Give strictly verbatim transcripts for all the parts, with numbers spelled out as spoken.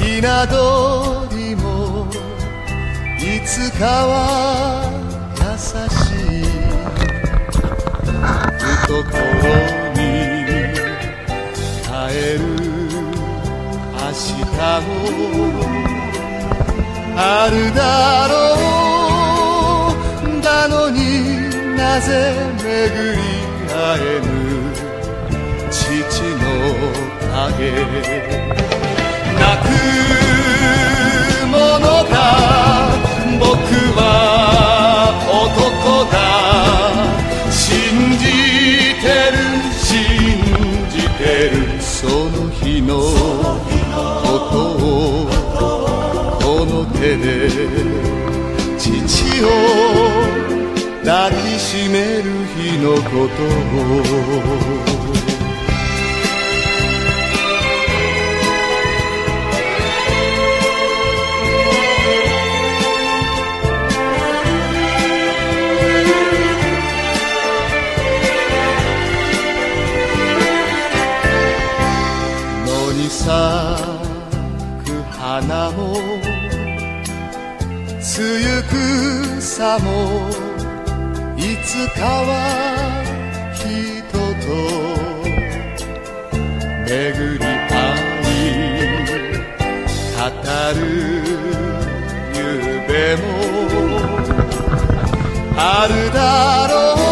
ひな鳥もいつかは優しい懐に耐える明日もあるだろう。だのになぜ巡り会えぬ父の影。泣くものか僕は男だ。信じてる信じてるその日のことをこの手で父を抱きしめる日のことを。咲く花も梅雨草もいつかは人と巡り合い語る夢もあるだ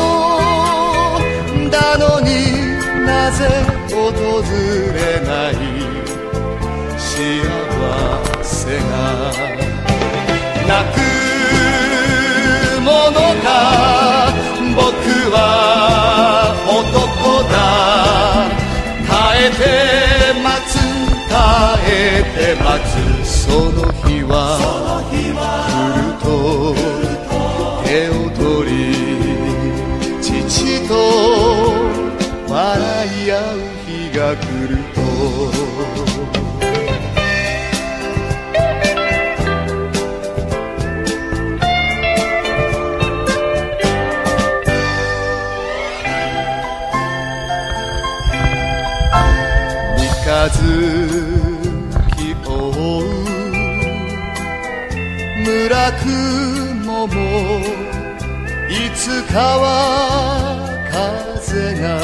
ろう。だのになぜ訪れない幸せが。泣くものか僕は男だ。耐えて待つ耐えて待つその日は来ると手を取り父と笑い合う日が来ると。三日月覆う村雲もいつかは風が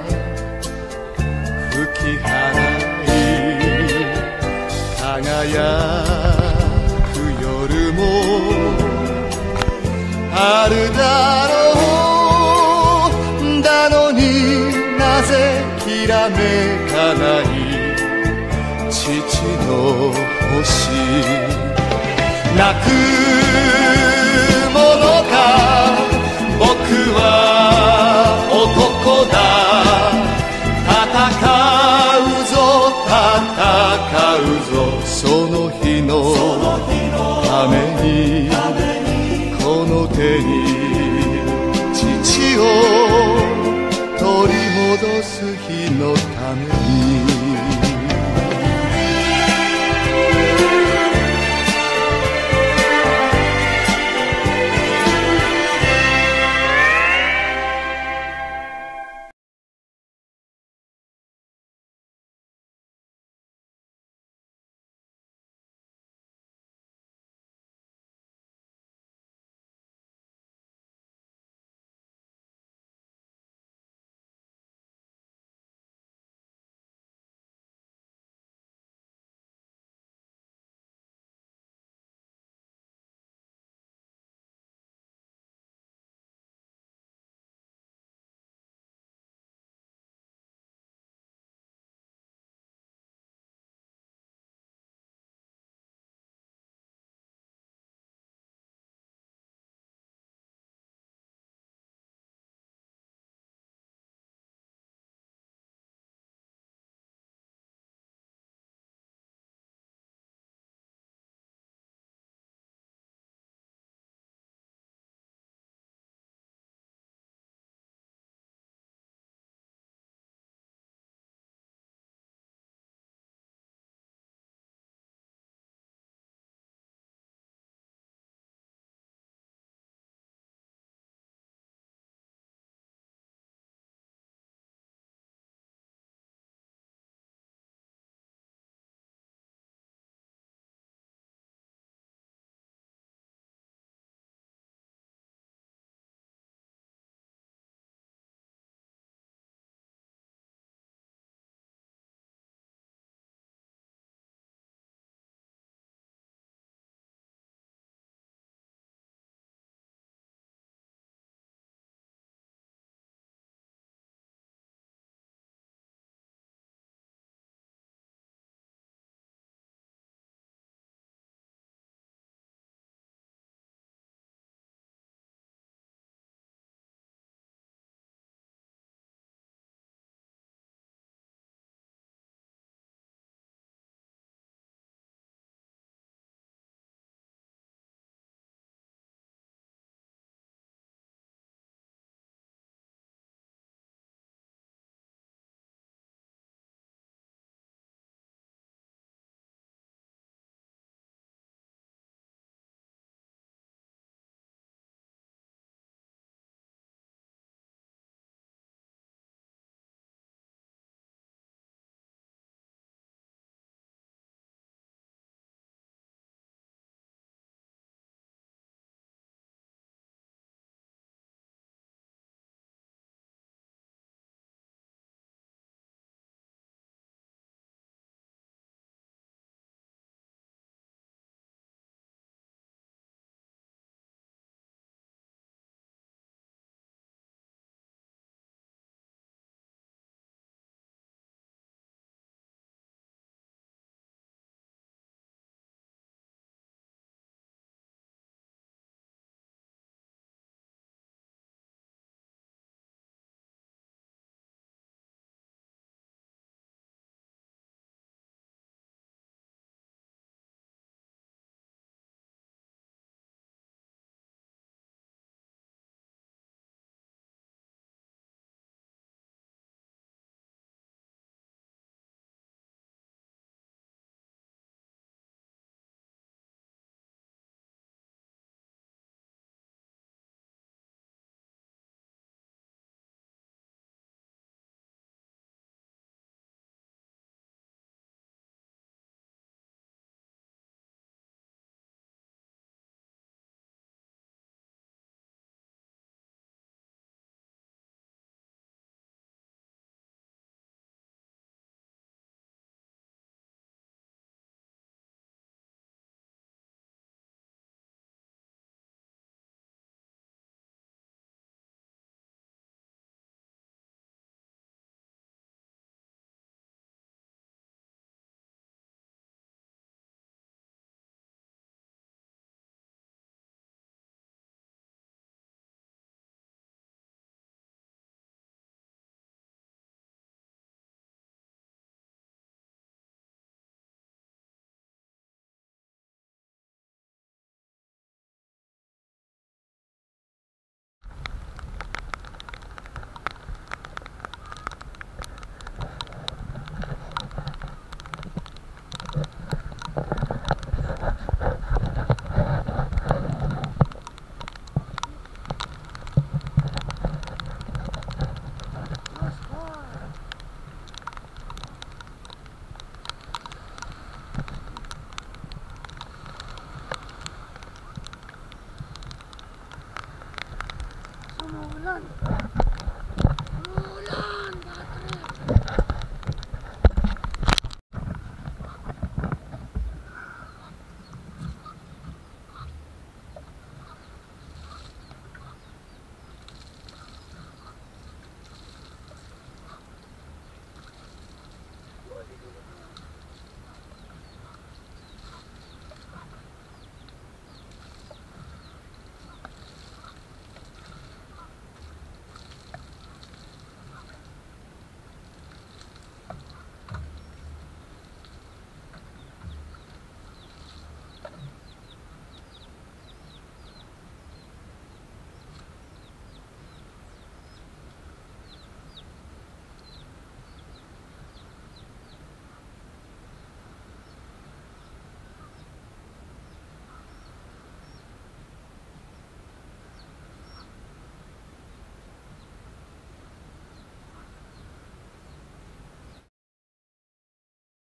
吹き払い輝く夜もあるだろう。だのになぜきらめかない父の星。泣くものか僕は男だ。戦うぞ戦うぞその日のためにこの手に父を取り戻す日のために。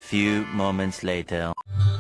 few moments later.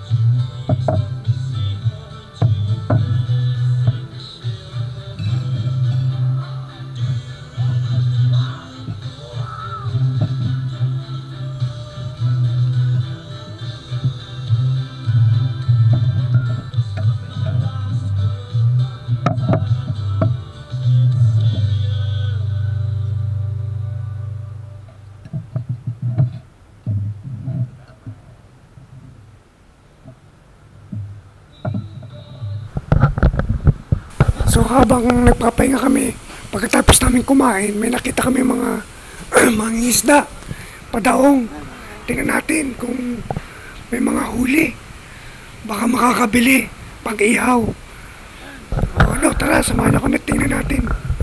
So habang nagpapahinga kami, pagkatapos namin kumain, may nakita kami mga mga isda, padaong. Tingnan natin kung may mga huli. Baka makakabili pag ihaw. O ano, tara, samahan niyo kami, tingnan natin.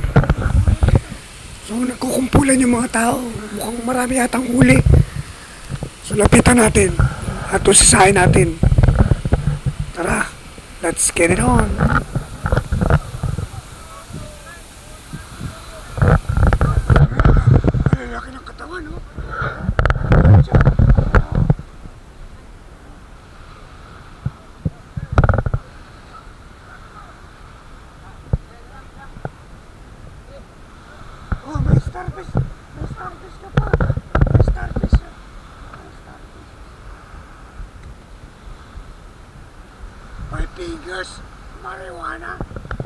So nagkukumpulan yung mga tao, mukhang marami yatang huli. So lapitan natin at usisahin natin. Tara, let's get it on. Oh, may starfish. May starfish ka pa. May starfish. May starfish. Five fingers. Marijuana.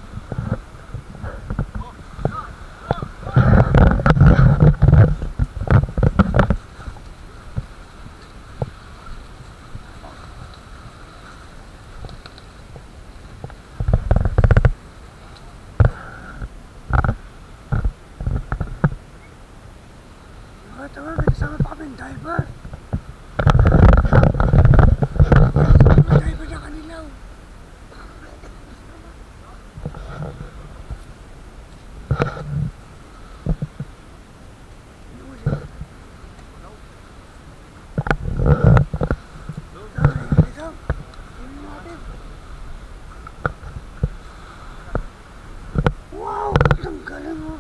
Tawa, may kasama pa kaming diver. May diver na kanilaw. Wow, ang galing mo.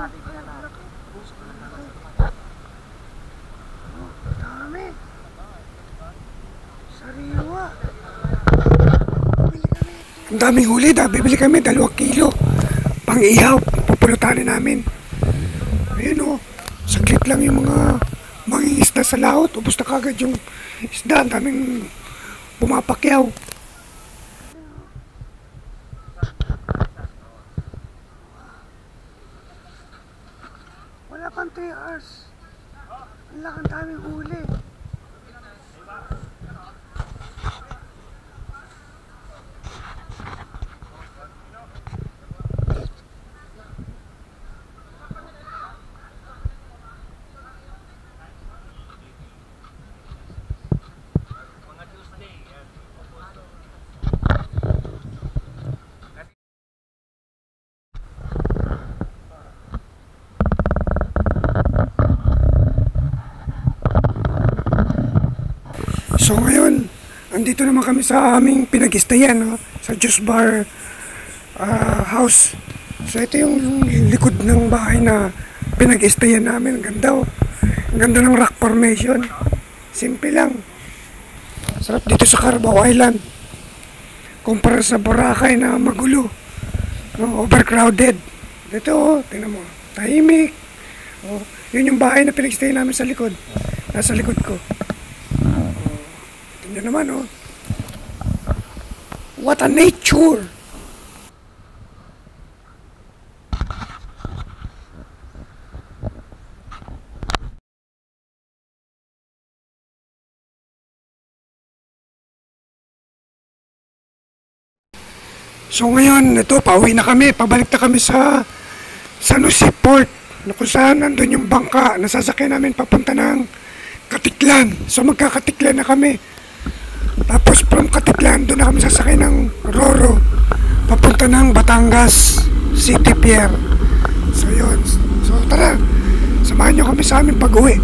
Dami. Sariwa. Ang daming huli, da. Bibili kami dalawang kilo. Pang ihaw, pupulutanin namin. Ayun o, saglit lang yung mga mangingisda sa laot. Ubus na kagad yung isda. Ang daming pumapakyaw. Wala pang three hours. Ang lakang daming huli. So ngayon, andito naman kami sa aming pinag-istayan, no? Sa Juice Bar uh, House. So ito yung likod ng bahay na pinag-istayan namin. Ang ganda, oh. Ang ganda ng rock formation. Simple lang. Sarap dito sa Carabao Island. Kumpara sa Boracay na magulo, no? Overcrowded. Dito, oh, tingnan mo, tahimik. Oh, yun yung bahay na pinag-istayan namin sa likod. Nasa likod ko. Yan naman, oh. What a nature! So ngayon, ito, pauwi na kami. Pabalik na kami sa San Jose Port, na kung saan nandun yung bangka na sasakyan namin papunta ng Katiklan. So magkakatiklan na kami. Tapos from Katiklan, doon na kami sasakay ng Roro papunta ng Batangas City Pier. So yun. So tara, samahan nyo kami sa aming pag-uwi.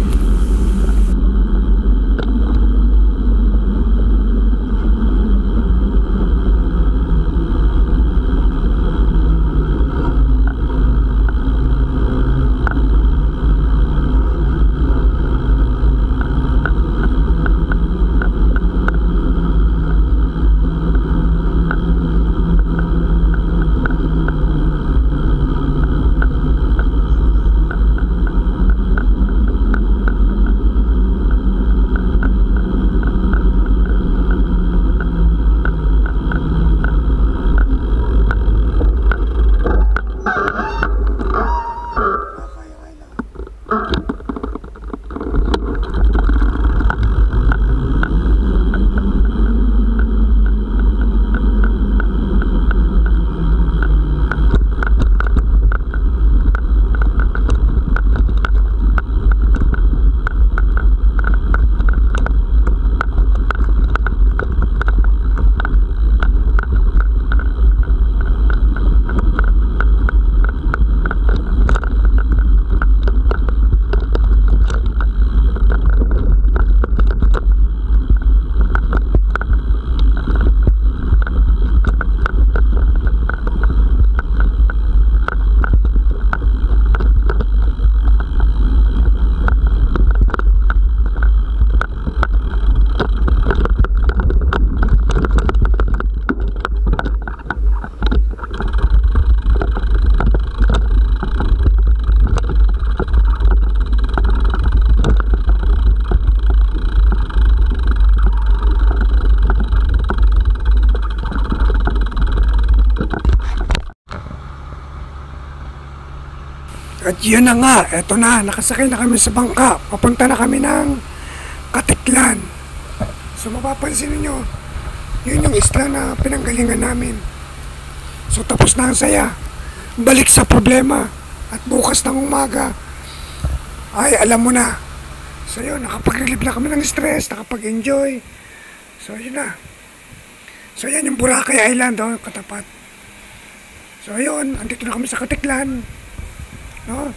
At yun na nga, eto na, nakasakay na kami sa bangka. Papunta na kami ng Katiklan. So mapapansin niyo, yun yung isla na pinanggalingan namin. So tapos na ang saya. Balik sa problema. At bukas ng umaga, ay alam mo na. So yun, nakapag-relieve na kami ng stress, nakapag-enjoy. So yun na. So yan yung Boracay Island, oh, katapat. So yun, andito na kami sa Katiklan. No?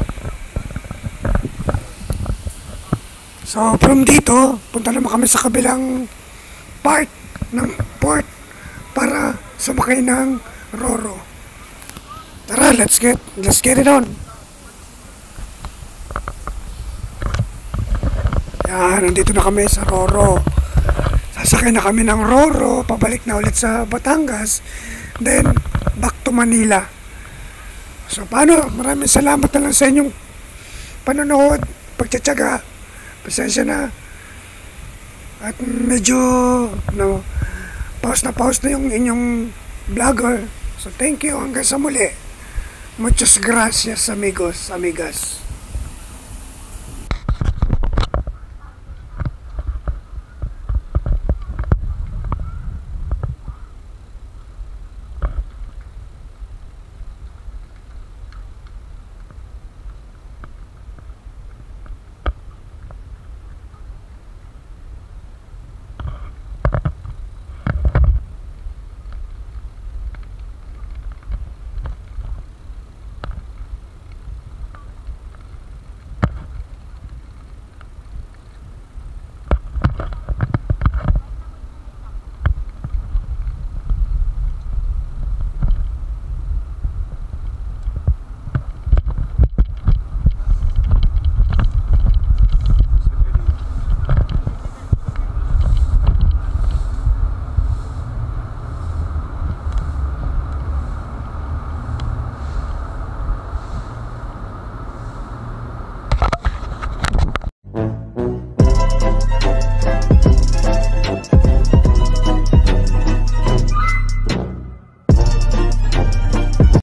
So from dito, punta naman kami sa kabilang part ng port para sumakay ng Roro. Tara, let's get, let's get it on. Yan, nandito na kami sa Roro. Sasakay na kami ng Roro, pabalik na ulit sa Batangas, then back to Manila. So paano, maraming salamat na lang sa inyong panonood, pagtsatsaga, pasensya na. At medyo, no, pause na pause na yung inyong vlogger. So thank you, hanggang sa muli. Muchas gracias amigos, amigas.